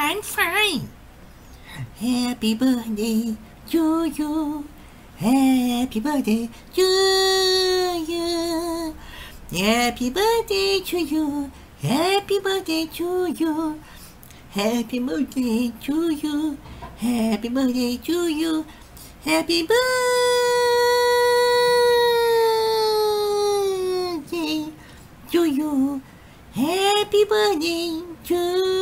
I'm fine. Happy birthday to you. Happy birthday to you. Happy birthday to you. Happy birthday to you. Happy birthday to you. Happy birthday to you. Happy birthday to you. Happy birthday to